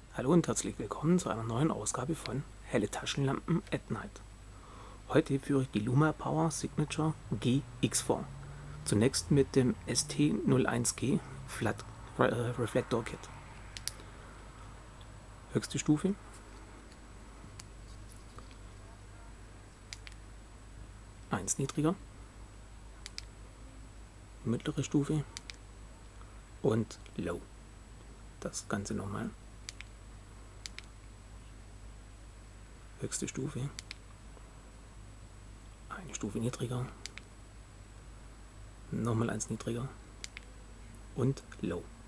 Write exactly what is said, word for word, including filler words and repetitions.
Hallo und herzlich willkommen zu einer neuen Ausgabe von Helle Taschenlampen at Night. Heute führe ich die Lumapower Signature G X vor. Zunächst mit dem S T null eins G Flat Re Reflector Kit. Höchste Stufe. eins niedriger. Mittlere Stufe. Und Low. Das Ganze nochmal. Höchste Stufe. Eine Stufe niedriger. Nochmal eins niedriger. Und Low.